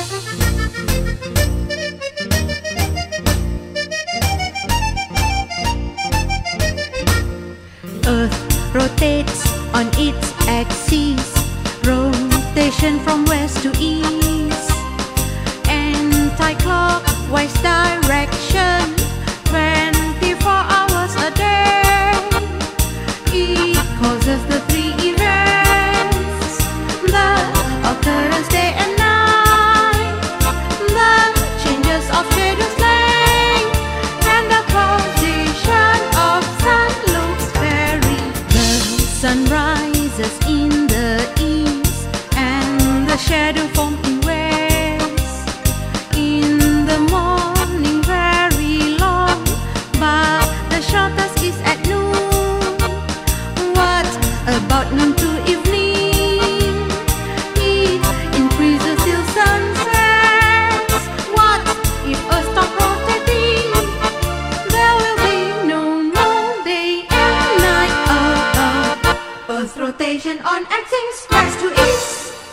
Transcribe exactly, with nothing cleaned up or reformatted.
Earth rotates on its axis, rotation from west to east, anti-clockwise direction, twenty-four hours a day. It causes the three events: the occurrence day and night, the changes of shadows length, and the position of sun looks vary. The sun rises in the east and the shadow forms in west. In the morning very long, but the shortest is at noon. What about noon to evening? It increases till sunset. What if Earth stop rotating? There will be no more day and night. uh, uh. Earth's rotation on axis west to east.